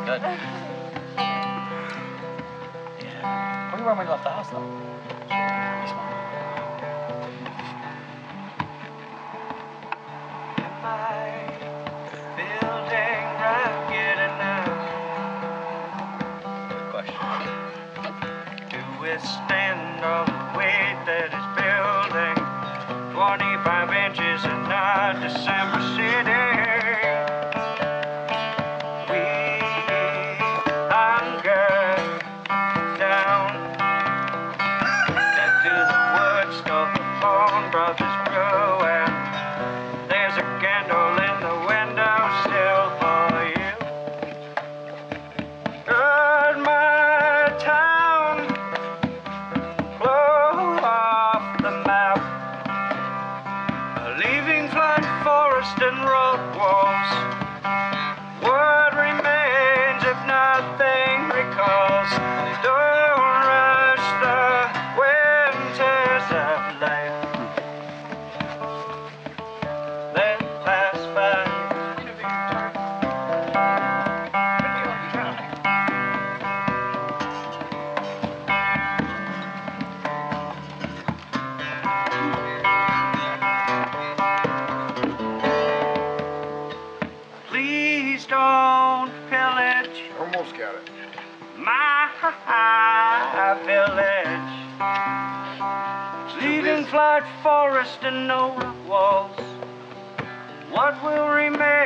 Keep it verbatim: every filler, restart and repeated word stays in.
good. Yeah. Where were you when we left the house, though? Am I building rugged enough? Good question. To withstand all the weight that is building? twenty-five inches in our December city. We hunger down. Back to the woods, stole the phone, brothers brew, and there's a candle in the window still for you. Good, my town, blow off the map, leaving flat forest and road walls. What remains if nothing recalls? Don't rush the winters of life. Let pass by. Please don't pillage Almost got it. my village. Leaving flat forest and no walls. What will remain?